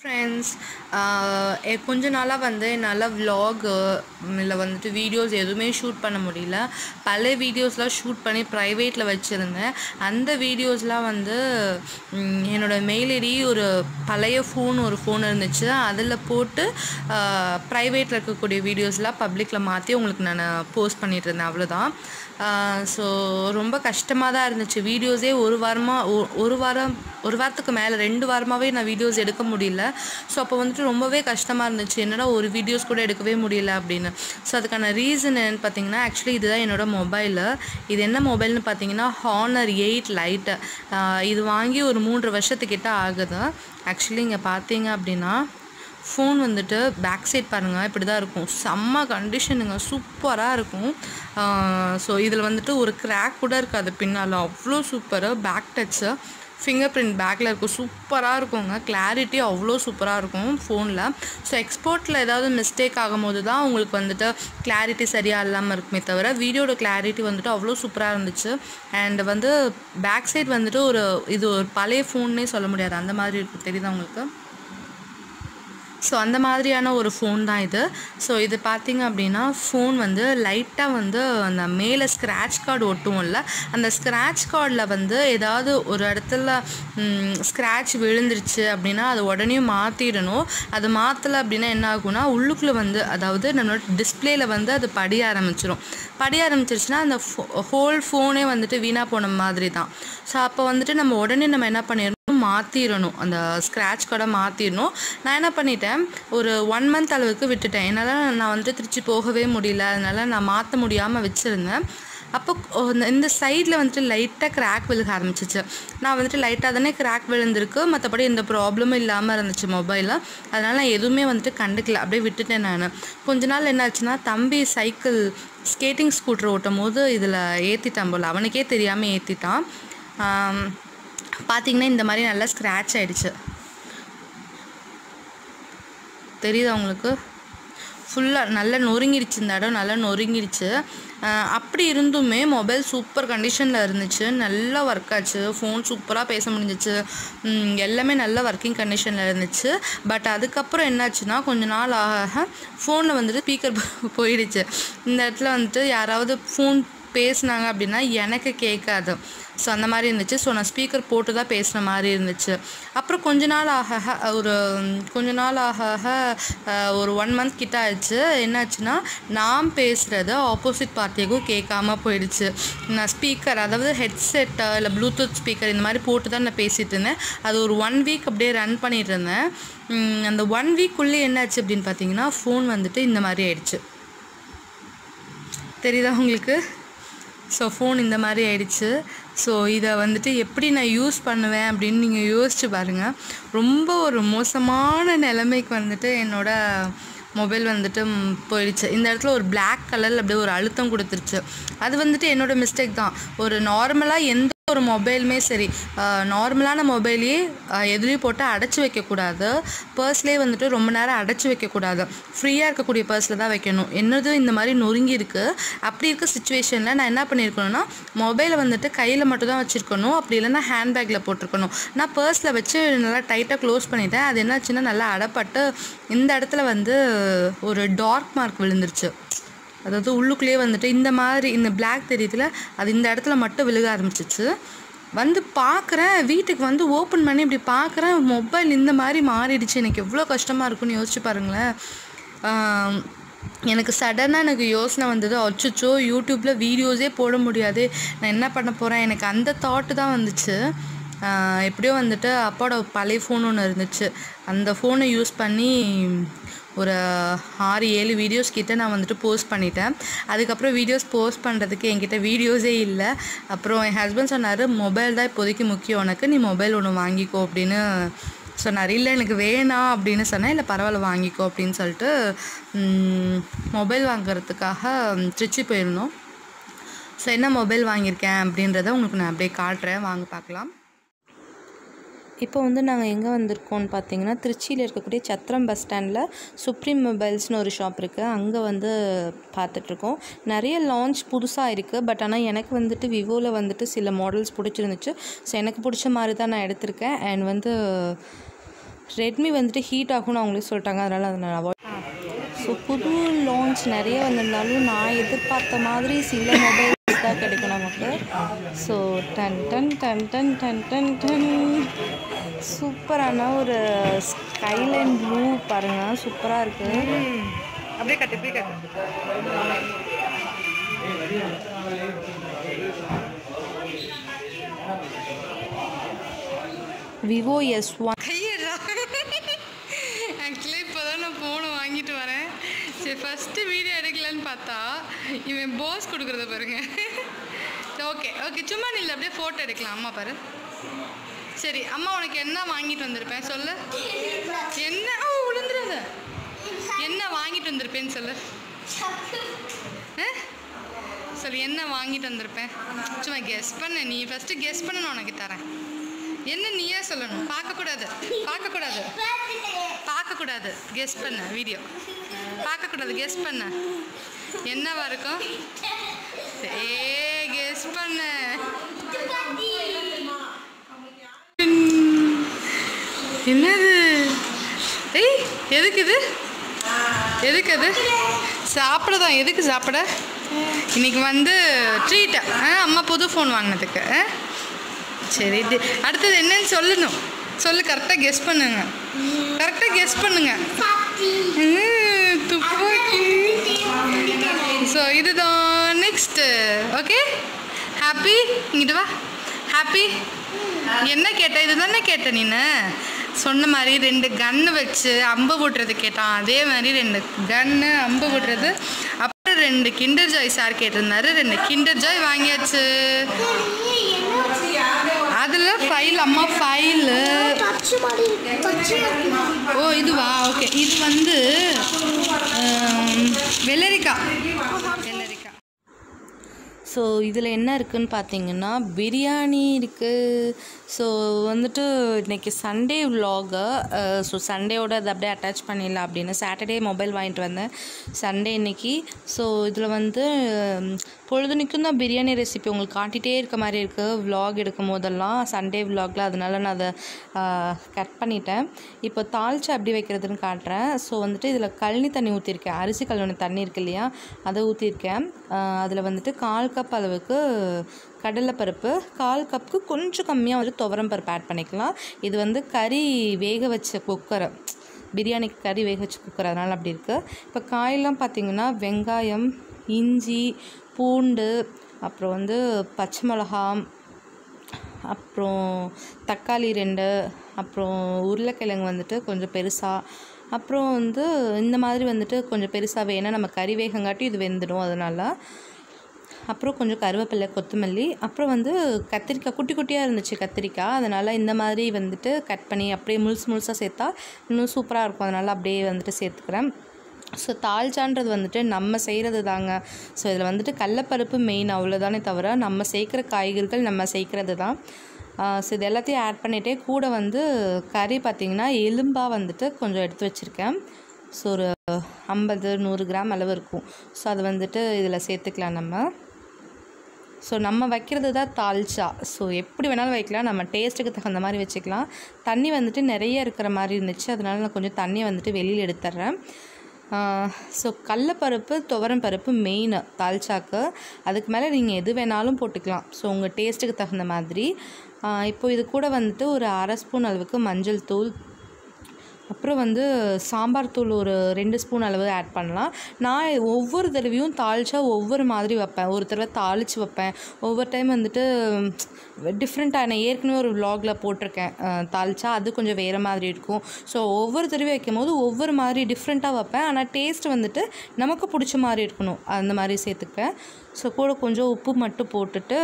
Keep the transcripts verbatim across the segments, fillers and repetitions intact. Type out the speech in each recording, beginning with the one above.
Friends, கொஞ்ச நாளாக வந்து என்னால் விலாகு இல்லை வந்துட்டு வீடியோஸ் எதுவுமே ஷூட் பண்ண முடியல. பல வீடியோஸ்லாம் ஷூட் பண்ணி ப்ரைவேட்டில் வச்சுருந்தேன். அந்த வீடியோஸ்லாம் வந்து என்னோடய மெயில் ஐடி ஒரு பழைய ஃபோன் ஒரு ஃபோன் இருந்துச்சு, அதில் போட்டு ப்ரைவேட்டில் இருக்கக்கூடிய வீடியோஸ்லாம் பப்ளிக்கில் மாற்றி உங்களுக்கு நான் போஸ்ட் பண்ணிகிட்டு இருந்தேன். அவ்வளோதான். ஸோ ரொம்ப கஷ்டமாக தான் இருந்துச்சு. வீடியோஸே ஒரு வாரமாக ஒரு வாரம் ஒரு வாரத்துக்கு மேலே ரெண்டு வாரமாகவே நான் வீடியோஸ் எடுக்க முடியல. ஸோ அப்போ வந்துட்டு ரொம்பவே கஷ்டமாக இருந்துச்சு, என்னடா ஒரு வீடியோஸ் கூட எடுக்கவே முடியல அப்படின்னு. ஸோ அதுக்கான ரீசன் என்னென்னு பார்த்தீங்கன்னா, ஆக்சுவலி இதுதான் என்னோடய மொபைலு. இது என்ன மொபைல்னு பார்த்தீங்கன்னா ஹானர் எயிட் லைட்டு. இது வாங்கி ஒரு மூன்று வருஷத்துக்கிட்ட ஆகுது. ஆக்சுவலி இங்கே பார்த்தீங்க அப்படின்னா ஃபோன் வந்துட்டு பேக் சைட் பாருங்கள், இப்படி தான் இருக்கும். செம்ம கண்டிஷனுங்க, சூப்பராக இருக்கும். ஸோ இதில் வந்துட்டு ஒரு கிராக் கூட இருக்காது பின்னால், அவ்வளோ super. Back touch finger print பேக்கில் இருக்கும், சூப்பராக இருக்குங்க. கிளாரிட்டி அவ்வளோ சூப்பராக இருக்கும் ஃபோனில். ஸோ எக்ஸ்போர்ட்டில் ஏதாவது மிஸ்டேக் ஆகும்போது தான் உங்களுக்கு வந்துட்டு கிளாரிட்டி சரியாக இல்லாமல் இருக்குமே தவிர, வீடியோட கிளாரிட்டி வந்துட்டு அவ்வளோ சூப்பராக இருந்துச்சு. அண்ட் வந்து பேக் சைட் வந்துட்டு ஒரு இது ஒரு பழைய ஃபோன்னே சொல்ல முடியாது, அந்த மாதிரி இருக்கும். தெரியுதா உங்களுக்கு? ஸோ அந்த மாதிரியான ஒரு ஃபோன் தான் இது. ஸோ இது பார்த்திங்க அப்படின்னா ஃபோன் வந்து லைட்டாக வந்து அந்த மேலே ஸ்க்ராட்ச் கார்டு ஒட்டும் இல்லை, அந்த ஸ்க்ராட்ச் கார்டில் வந்து ஏதாவது ஒரு இடத்துல ஸ்க்ராட்ச் விழுந்துருச்சு அப்படின்னா அது உடனே மாற்றிடணும். அது மாற்றலை அப்படின்னா என்ன ஆகும்னா உள்ளுக்குள்ளே வந்து அதாவது நம்மளோட டிஸ்பிளேயில் வந்து அது படிய ஆரம்பிச்சிடும். படிய ஆரம்பிச்சிருச்சுன்னா அந்த ஃபோ ஹோல் ஃபோனே வந்துட்டு வீணாக போன மாதிரி தான். ஸோ அப்போ வந்துட்டு நம்ம உடனே நம்ம என்ன பண்ணிடணும், மாற்றிடணும், அந்த ஸ்க்ராட்ச் கார்டை மாற்றிடணும். நான் என்ன பண்ணிட்டேன், ஒரு ஒன் மந்த் அளவுக்கு விட்டுட்டேன். என்னால் நான் வந்துட்டு திருச்சி போகவே முடியல, அதனால் நான் மாற்ற முடியாமல் வச்சுருந்தேன். அப்போ இந்த சைடில் வந்துட்டு லைட்டாக கிராக் விழுக ஆரம்பிச்சிச்சு. நான் வந்துட்டு லைட்டாக தானே கிராக் விழுந்திருக்கு, மற்றபடி எந்த ப்ராப்ளமும் இல்லாமல் இருந்துச்சு மொபைலில். அதனால் நான் எதுவுமே வந்துட்டு கண்டுக்கல, அப்படியே விட்டுட்டேன் நான். கொஞ்ச நாள் என்ன ஆச்சுன்னா, தம்பி சைக்கிள் ஸ்கேட்டிங் ஸ்கூட்டர் ஓட்டும் போது இதில் ஏற்றிட்டான் போல், அவனுக்கே தெரியாமல் ஏற்றிட்டான். பார்த்திங்கன்னா இந்த மாதிரி நல்லா ஸ்க்ராட்ச் ஆகிடுச்சு, தெரியுதா உங்களுக்கு? ஃபுல்லாக நல்லா நொறுங்கிடுச்சு, இந்த இடம் நல்லா நொறுங்கிடுச்சு. அப்படி இருந்துமே மொபைல் சூப்பர் கண்டிஷனில் இருந்துச்சு, நல்லா ஒர்க் ஆச்சு, ஃபோன் சூப்பராக பேச முடிஞ்சிச்சு, எல்லாமே நல்ல ஒர்க்கிங் கண்டிஷனில் இருந்துச்சு. பட் அதுக்கப்புறம் என்னாச்சுன்னா கொஞ்ச நாள் ஆக ஃபோனில் வந்துட்டு ஸ்பீக்கர் போயிடுச்சு. இந்த இடத்துல வந்துட்டு யாராவது ஃபோன் பேசுனாங்க அப்படின்னா எனக்கு கேட்காது. ஸோ அந்த மாதிரி இருந்துச்சு. ஸோ நான் ஸ்பீக்கர் போட்டு தான் பேசுகிற மாதிரி இருந்துச்சு. அப்புறம் கொஞ்ச நாள் ஆக ஒரு கொஞ்ச நாள் ஆக ஒரு ஒன் மந்த் கிட்ட ஆயிடுச்சு. என்னாச்சுன்னா நான் பேசுகிறது ஆப்போசிட் பார்ட்டிக்கும் கேட்காம போயிடுச்சு. நான் ஸ்பீக்கர் அதாவது ஹெட்செட்டை இல்லை ப்ளூடூத் ஸ்பீக்கர் இந்த மாதிரி போட்டு தான் நான் பேசிகிட்டு இருந்தேன். அது ஒரு ஒன் வீக் அப்படியே ரன் பண்ணிகிட்டு இருந்தேன். அந்த ஒன் வீக்குள்ளே என்னாச்சு அப்படின்னு பார்த்தீங்கன்னா ஃபோன் வந்துட்டு இந்த மாதிரி ஆயிடுச்சு, தெரியுதா உங்களுக்கு? ஸோ ஃபோன் இந்த மாதிரி ஆயிடுச்சு. ஸோ இதை வந்துட்டு எப்படி நான் யூஸ் பண்ணுவேன் அப்படின்னு நீங்கள் யோசிச்சு பாருங்கள். ரொம்ப ஒரு மோசமான நிலைமைக்கு வந்துட்டு என்னோடய மொபைல் வந்துட்டு போயிடுச்சு. இந்த இடத்துல ஒரு பிளாக் கலரில் அப்படியே ஒரு அழுத்தம் கொடுத்துருச்சு. அது வந்துட்டு என்னோடய மிஸ்டேக் தான். ஒரு நார்மலாக எந்த ஒரு மொபைலுமே சரி, நார்மலான மொபைலையே எதுலேயும் போட்டு அடைச்சி வைக்கக்கூடாது, பர்ஸ்லேயே வந்துட்டு ரொம்ப நேரம் அடைச்சி வைக்கக்கூடாது, ஃப்ரீயாக இருக்கக்கூடிய பர்ஸில் தான் வைக்கணும். என்னது இந்த மாதிரி நொறுங்கி இருக்குது. அப்படி இருக்க சுச்சுவேஷனில் நான் என்ன பண்ணியிருக்கணும்னா மொபைலை வந்துட்டு கையில் மட்டும் தான் வச்சுருக்கணும், அப்படி இல்லைன்னா ஹேண்ட்பேக்கில் போட்டிருக்கணும். நான் பர்ஸில் வச்சு நல்லா டைட்டாக க்ளோஸ் பண்ணிட்டேன். அது என்னாச்சுன்னா நல்லா அடைப்பட்டு இந்த இடத்துல வந்து ஒரு டார்க் மார்க் விழுந்துருச்சு. அதாவது உள்ளுக்குள்ளேயே வந்துட்டு இந்த மாதிரி இந்த பிளாக் தெரியுதுல, அது இந்த இடத்துல மட்டும் விழுக ஆரம்பிச்சிச்சு. வந்து பார்க்குறேன், வீட்டுக்கு வந்து ஓப்பன் பண்ணி இப்படி பார்க்குறேன், மொபைல் இந்த மாதிரி மாறிடுச்சு. எனக்கு எவ்வளோ கஷ்டமாக இருக்குன்னு யோசிச்சு பாருங்களேன். எனக்கு சடனாக எனக்கு யோசனை வந்தது, அச்சோ யூடியூப்பில் வீடியோஸே போட முடியாது, நான் என்ன பண்ண போகிறேன், எனக்கு அந்த தாட்டு தான் வந்துச்சு. எப்படியோ வந்துட்டு அப்பாவோட பழைய ஃபோன் ஒன்று இருந்துச்சு, அந்த ஃபோனை யூஸ் பண்ணி ஒரு ஆறு ஏழு வீடியோஸ் கிட்டே நான் வந்துட்டு போஸ்ட் பண்ணிட்டேன். அதுக்கப்புறம் வீடியோஸ் போஸ்ட் பண்ணுறதுக்கு என்கிட்ட வீடியோஸே இல்லை. அப்புறம் என் ஹஸ்பண்ட் சொன்னார், மொபைல் தான் இப்போதைக்கு முக்கியம் உனக்கு, நீ மொபைல் ஒன்று வாங்கிக்கோ அப்படின்னு சொன்னார். இல்லை எனக்கு வேணாம் அப்படின்னு சொன்னேன். இல்லை பரவாயில்ல வாங்கிக்கோ அப்படின்னு சொல்லிட்டு மொபைல் வாங்குறதுக்காக திருச்சி போயிருந்தோம். ஸோ என்ன மொபைல் வாங்கியிருக்கேன் அப்படின்றத உங்களுக்கு நான் அப்படியே காட்டுறேன், வாங்க பார்க்கலாம். இப்போ வந்து நாங்கள் எங்கே வந்திருக்கோம்னு பார்த்தீங்கன்னா, திருச்சியில் இருக்கக்கூடிய சத்திரம் பஸ் ஸ்டாண்டில் சுப்ரீம் மொபைல்ஸ்னு ஒரு ஷாப் இருக்குது, அங்கே வந்து பார்த்துட்ருக்கோம். நிறைய லான்ச் புதுசாக இருக்குது. பட் ஆனால் எனக்கு வந்துட்டு விவோவில் வந்துட்டு சில மாடல்ஸ் பிடிச்சிருந்துச்சு. ஸோ எனக்கு பிடிச்ச மாதிரி தான் நான் எடுத்திருக்கேன். அண்ட் வந்து ரெட்மி வந்துட்டு ஹீட் ஆகும்னு அவங்களே சொல்லிட்டாங்க, அதனால் அதை நான் அவாய்ட். ஸோ புது லான்ச் நிறைய வந்திருந்தாலும் நான் எதிர்பார்த்த மாதிரி சில மொபைல்ஸ் தான் கிடைக்கும் நமக்கு. ஸோ டன் டன் டன் டன் டன் டன் டன் சூப்பரான ஒரு ஸ்கைலைன் ப்ளூ பாருங்கள், சூப்பராக இருக்குது. அப்படியே கட்டு அப்படியே கட்டு. Vivo S one. கையடா, ஆக்சுவலி இப்போ தான் நான் ஃபோனை வாங்கிட்டு வரேன். சரி ஃபஸ்ட்டு வீடியோ எடுக்கலான்னு பார்த்தா இவன் போஸ் கொடுக்குறத பாருங்க. ஓகே ஓகே சும்மா நில்ல, அப்படியே ஃபோட்டோ எடுக்கலாம். அம்மா பாரு. சரி அம்மா உனக்கு என்ன வாங்கிட்டு வந்திருப்பேன் சொல்லு. என்ன ஓ விழுந்துடாத. என்ன வாங்கிட்டு வந்திருப்பேன்னு சொல்லு. சரி என்ன வாங்கிட்டு வந்திருப்பேன் சும்மா கெஸ் பண்ண. நீ ஃபஸ்ட்டு கெஸ் பண்ண, நான் உனக்கு தரேன். என்ன நீயே சொல்லணும், பார்க்கக்கூடாது பார்க்கக்கூடாது பார்க்கக்கூடாது கெஸ் பண்ண. வீடியோ பார்க்கக்கூடாது, கெஸ் பண்ண. என்னவா இருக்கும்? ஏ கெஸ் பண்ண. என்னது? ஏய் எதுக்கு இது? எதுக்கு அது? சாப்பிட தான். எதுக்கு சாப்பிட? இன்னைக்கு வந்து ட்ரீட்டை அம்மா புது ஃபோன் வாங்கினதுக்கு. சரி இது அடுத்தது என்னன்னு சொல்லணும். சொல்லு, கரெக்டாக கெஸ் பண்ணுங்க. கரெக்டாக கெஸ் பண்ணுங்க. துப்பாக்கி. ஸோ இதுதான் நெக்ஸ்ட்டு. ஓகே ஹாப்பி, இங்கிட்டு வா. ஹாப்பி என்ன கேட்ட? இது தானே கேட்ட நீனு. சொன்ன மாதிரி ரெண்டு கன்று வச்சு அம்பு விட்றது கேட்டான். அதே மாதிரி ரெண்டு கன்று அம்பு விட்றது. அப்புறம் ரெண்டு கிண்டர் ஜாய் சார் கேட்டிருந்தாரு. ரெண்டு கிண்டர் ஜாய் வாங்கியாச்சு. அதில் ஃபைல் அம்மா ஃபைலு. ஓ இதுவா? ஓகே இது வந்து வெள்ளரிக்காய். வெள்ளரிக்காய். ஸோ இதில் என்ன இருக்குதுன்னு பார்த்தீங்கன்னா பிரியாணி இருக்குது. ஸோ வந்துட்டு இன்றைக்கி சண்டே விலாகு. ஸோ சண்டேயோட அதை அப்படியே அட்டாச் பண்ணிடலாம் அப்படின்னு சாட்டர்டே மொபைல் வாங்கிட்டு வந்தேன், சண்டே இன்றைக்கி. ஸோ இதில் வந்து பொழுதுனிக்கும் தான் பிரியாணி ரெசிபி உங்களுக்கு காட்டிகிட்டே இருக்க மாதிரி இருக்குது விலாக் எடுக்கும் போதெல்லாம், சண்டே விலாகில். அதனால நான் அதை கட் பண்ணிட்டேன். இப்போ தாளிச்சு அப்படி வைக்கிறதுன்னு காட்டுறேன். ஸோ வந்துட்டு இதில் கழனி தண்ணி ஊற்றிருக்கேன், அரிசி கழுவின தண்ணி இருக்கு இல்லையா, அதை ஊற்றிருக்கேன். அதில் வந்துட்டு கால் கப் அளவுக்கு கடலைப்பருப்பு, கால் கப்புக்கு கொஞ்சம் கம்மியாக வந்து துவரம் பருப்பு ஆட் பண்ணிக்கலாம். இது வந்து கறி வேக வச்ச குக்கரை, பிரியாணிக்கு கறி வேக வச்ச குக்கர், அதனால் அப்படி இருக்குது. இப்போ காயெல்லாம் பார்த்திங்கன்னா வெங்காயம், இஞ்சி, பூண்டு, அப்புறம் வந்து பச்சை மிளகா, அப்புறம் தக்காளி ரெண்டு, அப்புறம் உருளைக்கிழங்கு வந்துட்டு கொஞ்சம் பெருசாக, அப்புறம் வந்து இந்த மாதிரி வந்துட்டு கொஞ்சம் பெருசாக வேணால் நம்ம கறி வேகங்காட்டி இது வெந்துடும் அதனால். அப்புறம் கொஞ்சம் கருவேப்பிலை, கொத்தமல்லி, அப்புறம் வந்து கத்திரிக்காய் குட்டி குட்டியாக இருந்துச்சு கத்திரிக்காய், அதனால் இந்த மாதிரி வந்துட்டு கட் பண்ணி அப்படியே முழுசு முழுசாக சேர்த்தா இன்னும் சூப்பராக இருக்கும், அதனால் அப்படியே வந்துட்டு சேர்த்துக்கிறேன். ஸோ தால்ச்சான்றது வந்துட்டு நம்ம செய்கிறது தாங்க. ஸோ இதில் வந்துட்டு கடலைப்பருப்பு மெயின், அவ்வளோதானே தவிர நம்ம சேர்க்குற காய்கறிகள் நம்ம சேர்க்குறது தான். ஸோ இது எல்லாத்தையும் ஆட் பண்ணிகிட்டே கூட வந்து கறி பார்த்திங்கன்னா எலும்பாக வந்துட்டு கொஞ்சம் எடுத்து வச்சுருக்கேன். ஸோ ஒரு ஐம்பது நூறு கிராம் அளவு இருக்கும். ஸோ அது வந்துட்டு இதில் சேர்த்துக்கலாம் நம்ம. ஸோ நம்ம வைக்கிறது தான் தால்ச்சா. ஸோ எப்படி வேணாலும் வைக்கலாம், நம்ம டேஸ்ட்டுக்கு தகுந்த மாதிரி வச்சுக்கலாம். தண்ணி வந்துட்டு நிறைய இருக்கிற மாதிரி இருந்துச்சு, அதனால நான் கொஞ்சம் தண்ணியை வந்துட்டு வெளியில் எடுத்துட்றேன். ஸோ கடலைப்பருப்பு, துவரம் பருப்பு மெயின் தால்ச்சாக்கு. அதுக்கு மேலே நீங்கள் எது வேணாலும் போட்டுக்கலாம், ஸோ உங்கள் டேஸ்ட்டுக்கு தகுந்த மாதிரி. இப்போ இது கூட வந்துட்டு ஒரு அரை ஸ்பூன் அளவுக்கு மஞ்சள் தூள், அப்புறம் வந்து சாம்பார் தூள் ஒரு ரெண்டு ஸ்பூன் அளவு ஆட் பண்ணலாம். நான் ஒவ்வொரு தடவையும் தாளிச்சா ஒவ்வொரு மாதிரி வைப்பேன். ஒரு தடவை தாளித்து வைப்பேன், ஒவ்வொரு டைம் வந்துட்டு டிஃப்ரெண்ட்டாக. நான் ஏற்கனவே ஒரு விலாகில் போட்டிருக்கேன் தாளிச்சா, அது கொஞ்சம் வேறு மாதிரி இருக்கும். ஸோ ஒவ்வொரு தடவை வைக்கும் போது ஒவ்வொரு மாதிரி டிஃப்ரெண்ட்டாக வைப்பேன். ஆனால் டேஸ்ட் வந்துட்டு நமக்கு பிடிச்ச மாதிரி இருக்கணும், அந்த மாதிரி சேர்த்துப்பேன். ஸோ கூட கொஞ்சம் உப்பு மட்டும் போட்டுட்டு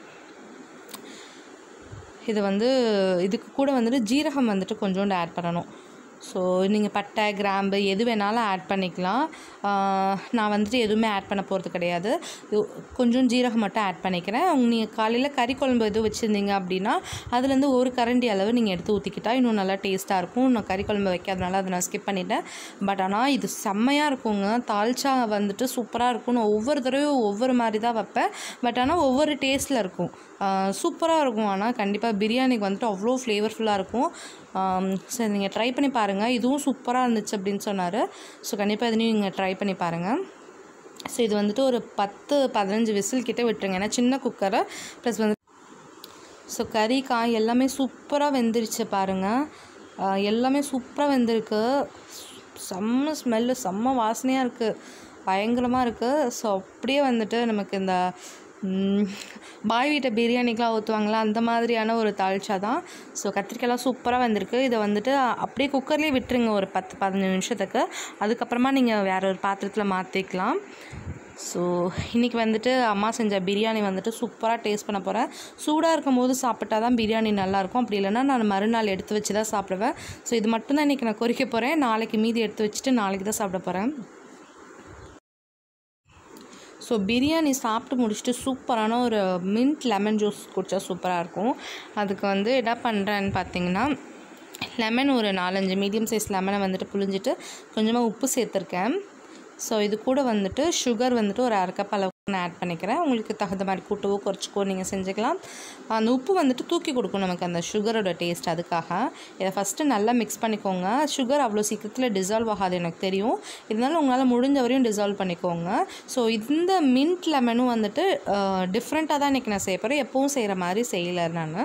இது வந்து இதுக்கு கூட வந்துட்டு ஜீரகம் வந்துட்டு கொஞ்சோண்டு ஆட் பண்ணணும். ஸோ நீங்கள் பட்டை, கிராம்பு எது வேணாலும் ஆட் பண்ணிக்கலாம். நான் வந்துட்டு எதுவுமே ஆட் பண்ண போகிறது கிடையாது, கொஞ்சம் ஜீரகம் மட்டும் ஆட் பண்ணிக்கிறேன். நீங்கள் காலையில் கறி குழம்பு எதுவும் வச்சுருந்தீங்க அப்படின்னா அதுலேருந்து ஒரு கரண்டி அளவு நீங்கள் எடுத்து ஊற்றிக்கிட்டால் இன்னும் நல்லா டேஸ்ட்டாக இருக்கும். நான் கறி குழம்பு வைக்காதனால அதை நான் ஸ்கிப் பண்ணிட்டேன். பட் ஆனால் இது செம்மையாக இருக்குங்க, தால்ச்சா வந்துட்டு சூப்பராக இருக்கும். நான் ஒவ்வொரு தடவையும் ஒவ்வொரு மாதிரி தான் வைப்பேன், பட் ஆனால் ஒவ்வொரு டேஸ்ட்டில் இருக்கும். சூப்பராக இருக்கும். ஆனால் கண்டிப்பாக பிரியாணிக்கு வந்துட்டு அவ்வளோ ஃப்ளேவர்ஃபுல்லாக இருக்கும். சரி, நீங்கள் ட்ரை பண்ணி பாருங்கள். இதுவும் சூப்பராக இருந்துச்சு அப்படின்னு சொன்னார். ஸோ கண்டிப்பாக இதுலேயும் நீங்கள் ட்ரை பண்ணி பாருங்கள். ஸோ இது வந்துட்டு ஒரு பத்து பதினஞ்சு விசில் கிட்டே விட்டுருங்க. ஏன்னா சின்ன குக்கரை ப்ளஸ் வந்து ஸோ கறி காய் எல்லாமே சூப்பராக வெந்துருச்சு பாருங்கள். எல்லாமே சூப்பராக வெந்திருக்கு. செம்ம ஸ்மெல்லு, செம்ம வாசனையாக இருக்குது, பயங்கரமாக இருக்குது. ஸோ அப்படியே வந்துட்டு நமக்கு இந்த பாய் வீட்டை பிரியாணிக்கெலாம் ஊற்றுவாங்களா அந்த மாதிரியான ஒரு தாளிச்சா தான். ஸோ கத்திரிக்காயெலாம் சூப்பராக வந்திருக்கு. இதை வந்துட்டு அப்படியே குக்கர்லேயே விட்டுருங்க ஒரு பத்து பதினஞ்சு நிமிஷத்துக்கு. அதுக்கப்புறமா நீங்கள் வேறு ஒரு பாத்திரத்தில் மாற்றிக்கலாம். ஸோ இன்றைக்கி வந்துட்டு அம்மா செஞ்ச பிரியாணி வந்துட்டு சூப்பராக டேஸ்ட் பண்ண போகிறேன். சூடாக இருக்கும் போது சாப்பிட்டா தான் பிரியாணி நல்லாயிருக்கும். அப்படி இல்லைன்னா நான் மறுநாள் எடுத்து வச்சு தான் சாப்பிடுவேன். ஸோ இது மட்டும்தான் இன்றைக்கி நான் குறிக்க போகிறேன். நாளைக்கு மீதி எடுத்து வச்சுட்டு நாளைக்கு தான் சாப்பிட போகிறேன். ஸோ பிரியாணி சாப்பிட்டு முடிச்சுட்டு சூப்பரான ஒரு மின்ட் லெமன் ஜூஸ் குடித்தா சூப்பராக இருக்கும். அதுக்கு வந்து என்ன பண்ணுறேன்னு பார்த்தீங்கன்னா, லெமன் ஒரு நாலஞ்சு மீடியம் சைஸ் லெமனை வந்துட்டு புழிஞ்சிட்டு கொஞ்சமாக உப்பு சேர்த்துருக்கேன். ஸோ இது கூட வந்துட்டு சுகர் வந்துட்டு ஒரு அரை கப் அளவுக்கு நான் ஆட் பண்ணிக்கிறேன். உங்களுக்கு தகுந்த மாதிரி கூட்டவோ குறைச்சிக்கோ நீங்கள் செஞ்சுக்கலாம். அந்த உப்பு வந்துட்டு தூக்கி கொடுக்கும் நமக்கு அந்த சுகரோட டேஸ்ட். அதுக்காக இதை ஃபஸ்ட்டு நல்லா மிக்ஸ் பண்ணிக்கோங்க. சுகர் அவ்வளோ சீக்கிரத்தில் டிசால்வ் ஆகாது எனக்கு தெரியும். இருந்தாலும் உங்களால் முடிஞ்ச வரையும் டிசால்வ் பண்ணிக்கோங்க. ஸோ இந்த மின்ட் லெமனும் வந்துட்டு டிஃப்ரெண்ட்டாக தான் இன்றைக்கி நான் செய்ய போகிறேன். எப்பவும் செய்கிற மாதிரி செய்யலை நான்.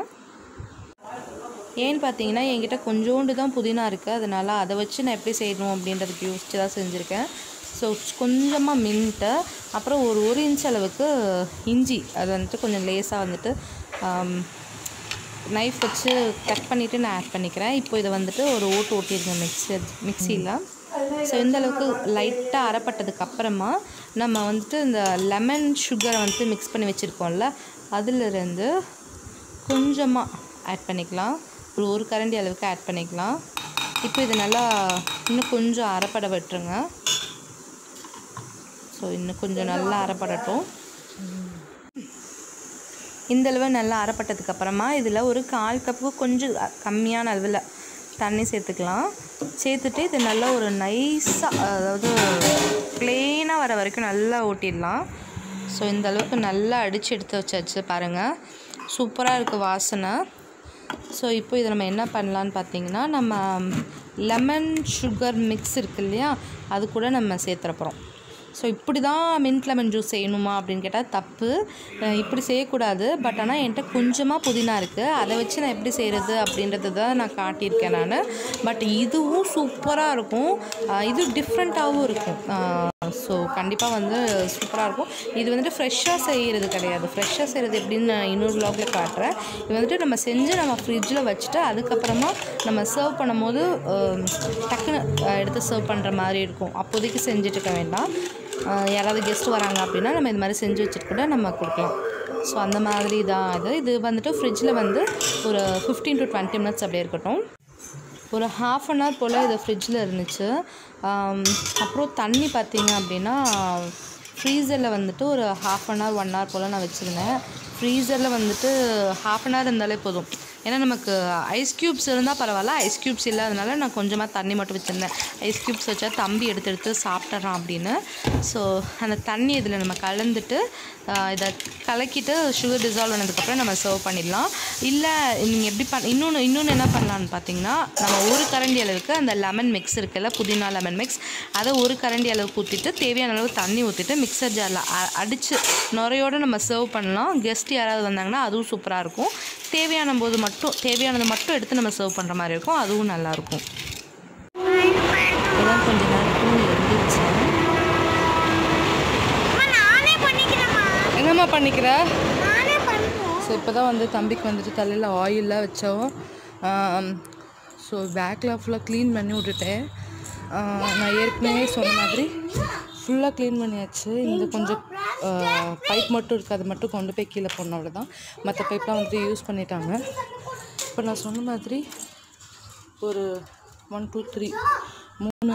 ஏன்னு பார்த்தீங்கன்னா என்கிட்ட கொஞ்சோண்டு தான் புதினா இருக்குது. அதனால் அதை வச்சு நான் எப்படி செய்யணும் அப்படின்றதுக்கு யோசிச்சு தான் செஞ்சுருக்கேன். ஸோ கொஞ்சமாக மின்ட்டு, அப்புறம் ஒரு ஒரு இன்ச் அளவுக்கு இஞ்சி, அது வந்துட்டு கொஞ்சம் லேஸாக வந்துட்டு நைஃப் வச்சு கட் பண்ணிவிட்டு நான் ஆட் பண்ணிக்கிறேன். இப்போ இதை வந்துட்டு ஒரு ஓட்டு ஓட்டிடுங்க மிக்ஸி மிக்சியில். ஸோ இந்த அளவுக்கு லைட்டாக அரைப்பட்டதுக்கு அப்புறமா நம்ம வந்துட்டு இந்த லெமன் சுகரை வந்துட்டு மிக்ஸ் பண்ணி வச்சுருக்கோம்ல, அதிலிருந்து கொஞ்சமாக ஆட் பண்ணிக்கலாம். ஒரு ஒரு கரண்டி அளவுக்கு ஆட் பண்ணிக்கலாம். இப்போ இது நல்லா இன்னும் கொஞ்சம் அரைப்பட விட்டுருங்க. ஸோ இன்னும் கொஞ்சம் நல்லா அரைப்படட்டும். இந்தளவு நல்லா அரைப்பட்டதுக்கப்புறமா இதில் ஒரு கால் கப்பு கொஞ்சம் கம்மியான அளவில் தண்ணி சேர்த்துக்கலாம். சேர்த்துட்டு இது நல்லா ஒரு நைஸாக, அதாவது ப்ளெயினாக வர வரைக்கும் நல்லா ஓட்டிடலாம். ஸோ இந்த அளவுக்கு நல்லா அடித்து எடுத்து வச்சாச்சு பாருங்கள், சூப்பராக இருக்குது வாசனை. ஸோ இப்போ இதை நம்ம என்ன பண்ணலான்னு பார்த்தீங்கன்னா, நம்ம லெமன் சுகர் மிக்ஸ் இருக்கு இல்லையா, அது கூட நம்ம சேர்த்துற போகிறோம். ஸோ இப்படி தான் மின்ட் லெமன் ஜூஸ் செய்யணுமா அப்படின்னு கேட்டால் தப்பு, இப்படி செய்யக்கூடாது. பட் ஆனால் என்கிட்ட கொஞ்சமாக புதினா இருக்குது, அதை வச்சு நான் எப்படி செய்கிறது அப்படின்றது தான் நான் காட்டியிருக்கேன் நான். பட் இதுவும் சூப்பராக இருக்கும், இது டிஃப்ரெண்ட்டாகவும் இருக்கும். ஸோ கண்டிப்பாக வந்து சூப்பராக இருக்கும். இது வந்துட்டு ஃப்ரெஷ்ஷாக செய்கிறது கிடையாது. ஃப்ரெஷ்ஷாக செய்கிறது எப்படின்னு நான் இன்னொரு வ்ளாகில் காட்டுறேன். இது வந்துட்டு நம்ம செஞ்சு நம்ம ஃப்ரிட்ஜில் வச்சுட்டு அதுக்கப்புறமா நம்ம சர்வ் பண்ணும்போது டக்குன்னு எடுத்து சர்வ் பண்ணுற மாதிரி இருக்கும். அப்போதைக்கு செஞ்சுட்டு இருக்க வேண்டாம். யாராவது கெஸ்ட் வராங்க அப்படின்னா நம்ம இது மாதிரி செஞ்சு வச்சுட்டு கூட நம்ம கொடுக்கலாம். ஸோ அந்த மாதிரி தான் அது. இது வந்துட்டு ஃப்ரிட்ஜில் வந்து ஒரு ஃபிஃப்டீன் டு டுவெண்ட்டி மினிட்ஸ் அப்படியே இருக்கட்டும். ஒரு ஹாஃப் அன் ஹவர் போல் இது ஃப்ரிட்ஜில் இருந்துச்சு. அப்புறம் தண்ணி பார்த்திங்க அப்படின்னா ஃப்ரீசரில் வந்துட்டு ஒரு half an hour one hour போல் நான் வச்சுருந்தேன். ஃப்ரீசரில் வந்துட்டு ஹாஃப் அன் ஹவர் இருந்தாலே போதும். ஏன்னா நமக்கு ஐஸ் க்யூப்ஸ் இருந்தால் பரவாயில்ல, ஐஸ் க்யூப்ஸ் இல்லாதனால நான் கொஞ்சமாக தண்ணி மட்டும் வச்சுருந்தேன். ஐஸ் க்யூப்ஸ் வச்சா தம்பி எடுத்து எடுத்து சாப்பிட்றான் அப்படின்னு. ஸோ அந்த தண்ணி இதில் நம்ம கலந்துட்டு இதை கலக்கிட்டு சுகர் டிசால்வ் ஆனதுக்கப்புறம் நம்ம சர்வ் பண்ணிடலாம். இல்லை நீங்கள் எப்படி பண் இன்னொன்று இன்னொன்று என்ன பண்ணலான்னு பார்த்தீங்கன்னா, நம்ம ஒரு கரண்டி அளவுக்கு அந்த லெமன் மிக்ஸ் இருக்குல்ல, புதினா லெமன் மிக்ஸ், அதை ஒரு கரண்டி அளவுக்கு ஊற்றிட்டு தேவையான அளவு தண்ணி ஊற்றிட்டு மிக்சர் ஜாரில் அடித்து நுரையோடு நம்ம சர்வ் பண்ணலாம். கெஸ்ட் யாராவது வந்தாங்கன்னா அதுவும் சூப்பராக இருக்கும். தேவையான போது மட்டும் தேவையானது மட்டும் எடுத்து நம்ம சர்வ் பண்ணுற மாதிரி இருக்கும், அதுவும் நல்லாயிருக்கும். இதெல்லாம் கொஞ்ச நேரம் எழுந்திரிச்சு என்னம்மா பண்ணிக்கிற? ஸோ இப்போ தான் வந்து தம்பிக்கு வந்துட்டு தலையில் ஆயிலெலாம் வச்சோம். ஸோ பேக்கில் ஃபுல்லாக க்ளீன் பண்ணி விட்டுட்டேன். நான் ஏற்கனவே சொன்ன மாதிரி ஃபுல்லாக க்ளீன் பண்ணியாச்சு. இந்த கொஞ்சம் பைப் மட்டும் இருக்குது, அது மட்டும் கொண்டு போய் கீழே போடணும், அவ்வளோதான். மற்ற பைப்லாம் வந்துட்டு யூஸ் பண்ணிட்டாங்க. இப்போ நான் சொன்ன மாதிரி ஒரு ஒன் டூ த்ரீ மூணு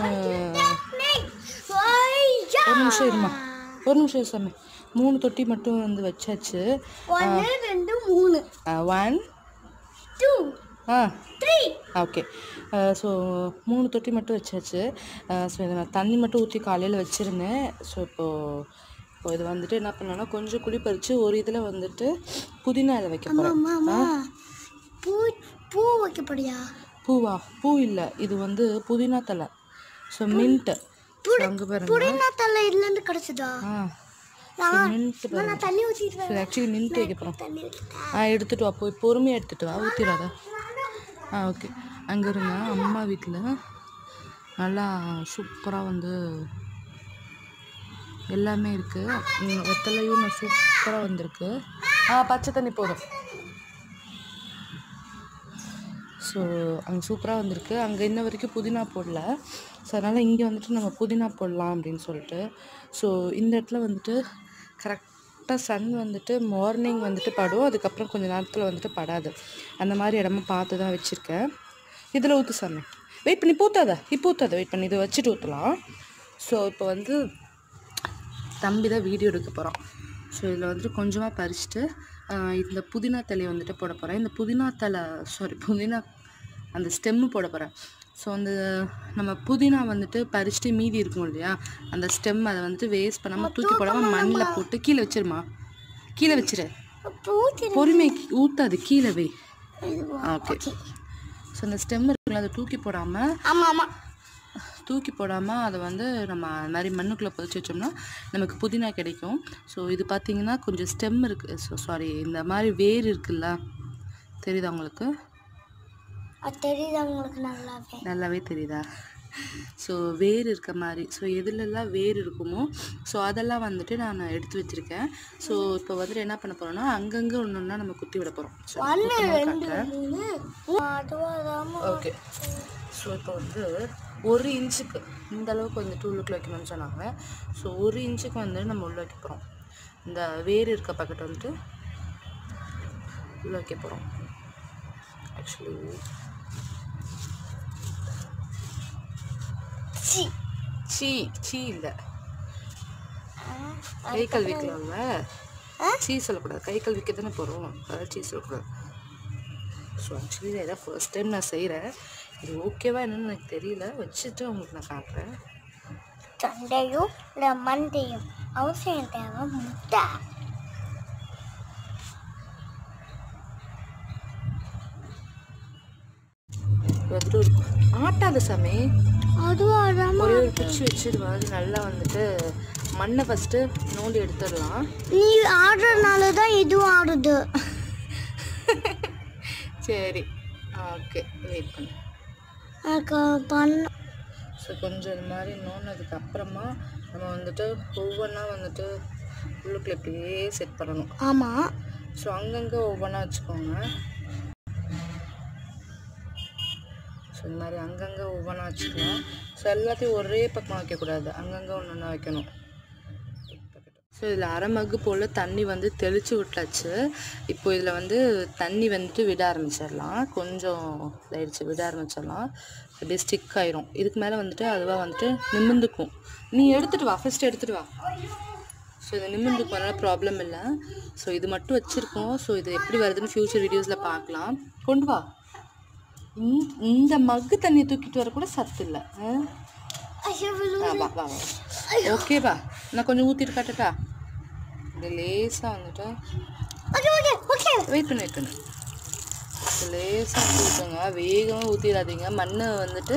ஒரு நிமிஷம் இருமா ஒரு நிமிஷம் சாமி மூணு தொட்டி மட்டும் வந்து வச்சாச்சு. மூணு one two ah three okay. So மூணு தொட்டி மட்டும் வச்சாச்சு. ஸோ இதை நான் தண்ணி மட்டும் ஊற்றி காலையில் வச்சுருந்தேன். ஸோ இப்போது இப்போ இது வந்துட்டு என்ன பண்ணலாம்னா கொஞ்சம் குழி பறித்து ஒரு இதில் வந்துட்டு புதினா இலை வைக்க போகிறேன். பூ பூ வைக்க போறியா? பூவா? பூ இல்லை, இது வந்து புதினா தலை. ஸோ மின்ட்டு அங்கே பாருங்க. புதினா தலை இதுலேருந்து கிடச்சிதா? ஆ மின்ட்டு பாருங்க. தண்ணி ஊற்றிட்டு சரி ஆக்சுவலி மின்ட்டு வைக்க போகிறோம். ஆ எடுத்துகிட்டு வா, போய் பொறுமையாக எடுத்துகிட்டு வா, ஊற்றிடாத. ஆ ஓகே. அங்கே இருங்க அம்மா வீட்டில் நல்லா சூப்பராக வந்து எல்லாமே இருக்குது. வெத்தலையும் சூப்பராக வந்திருக்கு. ஆ பச்சை தண்ணி போதும். ஸோ அங்கே சூப்பராக வந்திருக்கு. அங்கே இன்ன வரைக்கும் புதினா போடல. ஸோ அதனால் இங்கே வந்துட்டு நம்ம புதினா போடலாம் அப்படின்னு சொல்லிட்டு. ஸோ இந்த இடத்துல வந்துட்டு கரெக்டாக சன் வந்துட்டு மார்னிங் வந்துட்டு படும், அதுக்கப்புறம் கொஞ்சம் நேரத்தில் வந்துட்டு படாது. அந்த மாதிரி இடமா பார்த்து தான் வச்சுருக்கேன். இதில் ஊற்று சாமி. வெயிட் பண்ணி பூத்தாத, இப்போ ஊற்றாத, வெயிட் பண்ணி இதை வச்சுட்டு ஊற்றலாம். ஸோ இப்போ வந்து தம்பி தான் வீடியோ எடுக்க போகிறான். ஸோ இதில் வந்துட்டு கொஞ்சமாக பறிச்சுட்டு இந்த புதினா தலையை வந்துட்டு போட போகிறேன். இந்த புதினா தலை சாரி புதினா அந்த ஸ்டெம்மு போட போகிறேன். ஸோ அந்த நம்ம புதினா வந்துட்டு பறிச்சுட்டு மீதி இருக்கும் இல்லையா, அந்த ஸ்டெம் அதை வந்துட்டு வேஸ்ட் பண்ணாமல் தூக்கி போடாமல் மண்ணில் போட்டு கீழே வச்சிருமா, கீழே வச்சிரு, பொறுமை ஊற்றாது, கீழே வை. ஓகே. ஸோ அந்த ஸ்டெம் இருக்குல்ல அதை தூக்கி போடாமல் ஆமாம் ஆமாம் தூக்கி போடாமல் அதை வந்து நம்ம அது மாதிரி மண்ணுக்குள்ளே புதைச்சி வச்சோம்னா நமக்கு புதினா கிடைக்கும். ஸோ இது பார்த்திங்கன்னா கொஞ்சம் ஸ்டெம் இருக்குது. ஸோ சாரி இந்த மாதிரி வேர் இருக்குல்ல, தெரியுதா உங்களுக்கு? தெரியுதா உங்களுக்கு? நல்லாவே நல்லாவே தெரியுதா? ஸோ வேர் இருக்க மாதிரி, ஸோ எதுலெல்லாம் வேர் இருக்குமோ ஸோ அதெல்லாம் வந்துட்டு நான் எடுத்து வச்சுருக்கேன். ஸோ இப்போ வந்துட்டு என்ன பண்ண போகிறோன்னா அங்கங்கே ஒன்று ஒன்றா நம்ம குத்தி விட போகிறோம். ஓகே. ஸோ இப்போ வந்து ஒரு இன்ச்சுக்கு இந்த அளவுக்கு வந்துட்டு உள்ளுக்குள்ள வைக்கணும்னு சொன்னாங்க. ஸோ ஒரு இன்ச்சுக்கு வந்து நம்ம உள்ள வைக்க போகிறோம். இந்த வேர் இருக்க பக்கெட் வந்துட்டு உள்ள வைக்க போகிறோம். ஆக்சுவலி சி சீ சீ இல்லை, கை கல் வைக்கலாம்ல, சீ சொல்லக்கூடாது, கை கல் வைக்க தானே போகிறோம், அதாவது சீ சொல்லக்கூடாது. ஸோ ஆக்சுவலி இதான் ஃபர்ஸ்ட் டைம் நான் செய்கிறேன். இது ஓகேவா என்னன்னு எனக்கு தெரியல, வச்சுட்டு உங்களுக்கு நான் காட்டுறேன். சண்டையும் இல்லை மண்டையும் அவசியம் தேவை முட்டை. வந்துட்டு ஒரு ஆட்டாத சாமி அதுவும் ஒரே ஒரு குச்சி வச்சுருவா, அது நல்லா வந்துட்டு மண்ணை ஃபஸ்ட்டு நோண்டி எடுத்துடலாம். நீ ஆடுறதுனால தான் இதுவும் ஆடுது. சரி ஓகே வெயிட் பண்ணு. எனக்கு பண்ண ஸோ கொஞ்சம் இந்த மாதிரி நோண்டினதுக்கு அப்புறமா நம்ம வந்துட்டு ஒவ்வொன்றா வந்துட்டு உள்ளுக்குள்ள இப்படியே செட் பண்ணணும். ஆமாம். ஸோ அங்கங்கே ஒவ்வொன்றா வச்சுக்கோங்க. ஸோ இந்த மாதிரி அங்கங்கே ஒவ்வொன்றா வச்சுக்கலாம். ஸோ எல்லாத்தையும் ஒரே பக்கம் வைக்கக்கூடாது, அங்கங்கே ஒன்று ஒன்றா வைக்கணும். ஸோ இதில் அரை மக்கு போல் தண்ணி வந்து தெளித்து விட்டாச்சு. இப்போ இதில் வந்து தண்ணி வந்துட்டு விட ஆரம்பிச்சிடலாம். கொஞ்சம் இதாகிடுச்சு, விட ஆரம்பிச்சிடலாம். அப்படியே ஸ்டிக் ஆயிரும். இதுக்கு மேலே வந்துட்டு அதுவாக வந்துட்டு நிமிர்ந்துக்கும். நீ எடுத்துகிட்டு வா, ஃபஸ்ட்டு எடுத்துகிட்டு வா. ஸோ இது நிமிர்ந்துக்கும், அதனால் ப்ராப்ளம் இல்லை. ஸோ இது மட்டும் வச்சுருக்கோம். ஸோ இது எப்படி வருதுன்னு ஃப்யூச்சர் வீடியோஸில் பார்க்கலாம். கொண்டு வா. இந்த மக்கு தண்ணியை தூக்கிட்டு வர கூட சத்து இல்லை. வா வா ஓகேவா, நான் கொஞ்சம் ஊற்றிட்டு காட்டுட்டா? இது லேசாக வந்துட்டு வெயிட் பண்ணி வெயிட் பண்ணு லேசாக ஊற்றுங்க, வேகமாக ஊற்றிடாதீங்க. மண் வந்துட்டு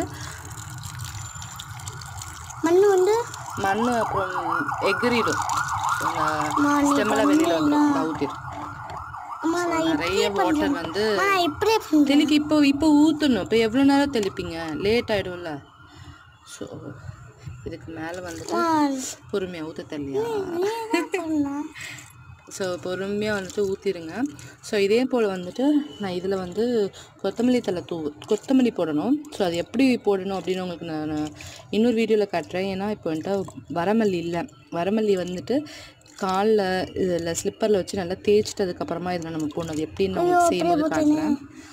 மண் வந்து மண் அப்புறம் எகிரிடும், ஸ்டெம்மெல்லாம் வெளியில் வந்துடும். ஊற்றிடும். நிறைய வாட்டர் வந்து தெளிக்க இப்போ இப்போ ஊற்றணும். இப்போ எவ்வளோ நேரம் தெளிப்பீங்க, லேட் ஆகிடும்ல. ஸோ இதுக்கு மேலே வந்துட்டு பொறுமையாக ஊற்ற தள்ளியா? ஸோ பொறுமையாக வந்துட்டு ஊற்றிடுங்க. ஸோ இதே போல் வந்துட்டு நான் இதில் வந்து கொத்தமல்லி தலை தூவு கொத்தமல்லி போடணும். ஸோ அது எப்படி போடணும் அப்படின்னு உங்களுக்கு நான் இன்னொரு வீடியோவில் காட்டுறேன். ஏன்னா இப்போ வந்துட்டு வரமல்லி இல்லை, வரமல்லி வந்துட்டு காலில் இதில் ஸ்லிப்பரில் வச்சு நல்லா தேய்ச்சிட்டு அதுக்கப்புறமா இதில் நம்ம போடணும். அது எப்படின்னு உங்களுக்கு செய்யும்போது காட்டுறேன்.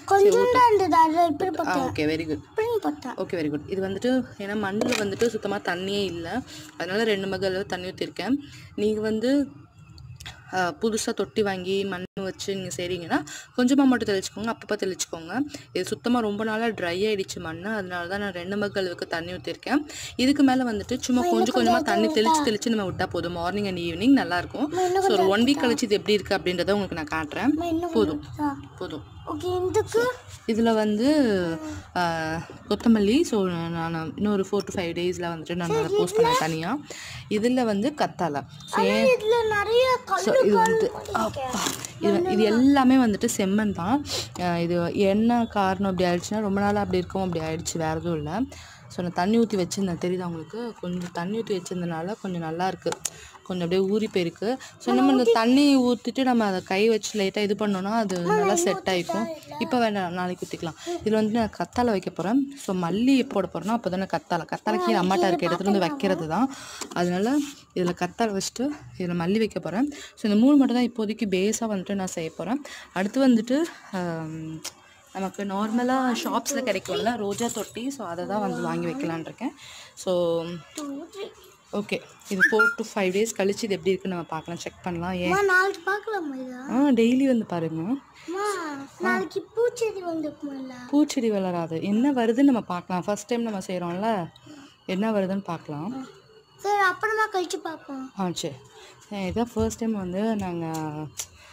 Okay very good okay very good. இது வந்துட்டு ஏன்னா மண்ணில் வந்துட்டு சுத்தமாக தண்ணியே இல்லை, அதனால் ரெண்டு மக அளவு தண்ணி ஊற்றிருக்கேன். நீங்கள் வந்து புதுசாக தொட்டி வாங்கி மண் வரைக்கும் வச்சு நீங்கள் செய்கிறீங்கன்னா கொஞ்சமாக மட்டும் தெளிச்சுக்கோங்க, அப்பப்போ தெளிச்சுக்கோங்க. இது சுத்தமாக ரொம்ப நாளாக ட்ரை ஆகிடுச்சு மண், அதனால தான் நான் ரெண்டு மக் அளவுக்கு தண்ணி ஊற்றிருக்கேன். இதுக்கு மேலே வந்துட்டு சும்மா கொஞ்சம் கொஞ்சமாக தண்ணி தெளித்து தெளித்து நம்ம விட்டால் போதும். மார்னிங் அண்ட் ஈவினிங் நல்லாயிருக்கும். ஸோ ஒரு ஒன் வீக் கழிச்சு இது எப்படி இருக்குது அப்படின்றத உங்களுக்கு நான் காட்டுறேன். போதும் போதும் ஓகே. இதுக்கு இதில் வந்து கொத்தமல்லி, ஸோ நான் இன்னொரு ஃபோர் டு ஃபைவ் டேஸில் வந்துட்டு நான் அதை போஸ்ட் பண்ணேன் தனியாக. இதில் வந்து கத்தாழை. ஸோ ஏன் இதில் நிறைய ஸோ இது வந்து அப்பா இது இது எல்லாமே வந்துட்டு செம்மண் தான். இது என்ன காரணம் அப்படி ஆயிடுச்சுன்னா, ரொம்ப நாளாக அப்படி இருக்கும், அப்படி ஆயிடுச்சு, வேறு எதுவும் இல்லை. ஸோ நான் தண்ணி ஊற்றி வச்சுருந்தேன், தெரியுது அவங்களுக்கு, கொஞ்சம் தண்ணி ஊற்றி வச்சுருந்தனால கொஞ்சம் நல்லா இருக்குது, கொஞ்சம் அப்படியே ஊறி போயிருக்கு. ஸோ நம்ம இந்த தண்ணி ஊற்றிட்டு நம்ம அதை கை வச்சு லைட்டாக இது பண்ணோன்னா அது நல்லா செட் ஆகிக்கும். இப்போ வேண்டாம், நாளைக்கு ஊற்றிக்கலாம். இதில் வந்து நான் கத்தாழை வைக்க போகிறேன். ஸோ மல்லி எப்போ போட போகிறேன்னா அப்போ தானே கத்தாழை கத்தாழை கீழே அம்மாட்டா இருக்க இடத்துல வந்து வைக்கிறது தான். அதனால் இதில் கத்தாழை வச்சுட்டு இதில் மல்லி வைக்க போகிறேன். ஸோ இந்த மூணு மட்டும் தான் இப்போதைக்கு பேஸாக வந்துட்டு நான் செய்ய போகிறேன். அடுத்து வந்துட்டு நமக்கு நார்மலாக ஷாப்ஸில் கிடைக்கும்ல ரோஜா தொட்டி, ஸோ அதை தான் வந்து வாங்கி வைக்கலான் இருக்கேன். ஸோ ஓகே, இது ஃபோர் டு ஃபைவ் டேஸ் கழிச்சு இது எப்படி இருக்குன்னு நம்ம பார்க்கலாம், செக் பண்ணலாம். ஏன் நாளைக்கு பார்க்கலாமா? ஆ டெய்லி வந்து பாருங்கள். நாளைக்கு பூச்செடி வந்துருக்கும்ல. பூச்செடி வளராது, என்ன வருதுன்னு நம்ம பார்க்கலாம். ஃபர்ஸ்ட் டைம் நம்ம செய்கிறோம்ல, என்ன வருதுன்னு பார்க்கலாம். சரி, அப்புறமா கழிச்சு பார்ப்போம். ஆ சரி, இதான் ஃபர்ஸ்ட் டைம் வந்து நாங்கள்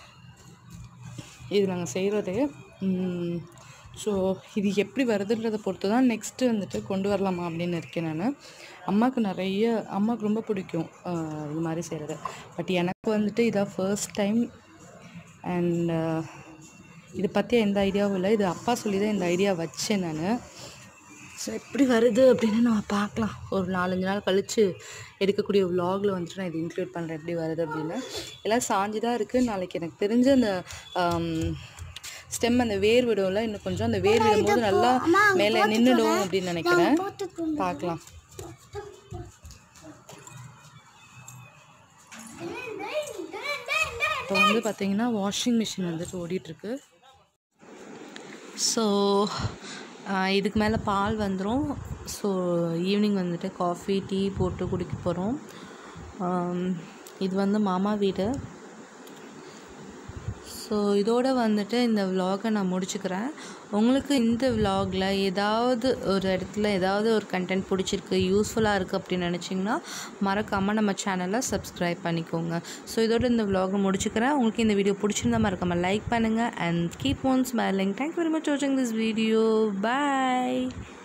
இது நாங்கள் செய்கிறது. ஸோ இது எப்படி வருதுன்றதை பொறுத்து தான் நெக்ஸ்ட்டு வந்துட்டு கொண்டு வரலாமா அப்படின்னு இருக்கேன் நான். அம்மாவுக்கு நிறைய அம்மாவுக்கு ரொம்ப பிடிக்கும் இது மாதிரி செய்கிறது. பட் எனக்கு வந்துட்டு இதான் ஃபர்ஸ்ட் டைம். அண்ட் இதை பற்றி எந்த ஐடியாவும் இல்லை, இது அப்பா சொல்லி தான் இந்த ஐடியா வச்சேன் நான். ஸோ எப்படி வருது அப்படின்னு நம்ம பார்க்கலாம். ஒரு நாலஞ்சு நாள் கழித்து எடுக்கக்கூடிய விலாகில் வந்துட்டு நான் இது இன்க்ளூட் பண்ணுறேன் எப்படி வருது அப்படின்னு. எல்லாம் சாஞ்சு தான் இருக்குது. நாளைக்கு எனக்கு தெரிஞ்ச அந்த ஸ்டெம் அந்த வேர் விடும்ல, இன்னும் கொஞ்சம் அந்த வேர் விடும்போது நல்லா மேலே நின்றுடும் அப்படின்னு நினைக்கிறேன். பார்க்கலாம். இப்போ வந்து பார்த்திங்கன்னா வாஷிங் மிஷின் வந்துட்டு ஓடிட்டுருக்கு. ஸோ இதுக்கு மேலே பால் வந்துடும். ஸோ ஈவினிங் வந்துட்டு காஃபி டீ போட்டு குடிக்க போகிறோம். இது வந்து மாமா வீடு. ஸோ இதோட வந்துட்டு இந்த விலாகை நான் முடிச்சுக்கிறேன். உங்களுக்கு இந்த விலாகில் ஏதாவது ஒரு இடத்துல ஏதாவது ஒரு கண்டென்ட் பிடிச்சிருக்கு, யூஸ்ஃபுல்லாக இருக்குது அப்படின்னு நினச்சிங்கன்னா மறக்காமல் நம்ம சேனலை சப்ஸ்கிரைப் பண்ணிக்கோங்க. ஸோ இதோட இந்த விலாகை முடிச்சுக்கிறேன். உங்களுக்கு இந்த வீடியோ பிடிச்சிருந்தா மறக்காமல் லைக் பண்ணுங்கள் and keep on smiling. Thank you very much வாட்சிங் திஸ் வீடியோ. பாய்.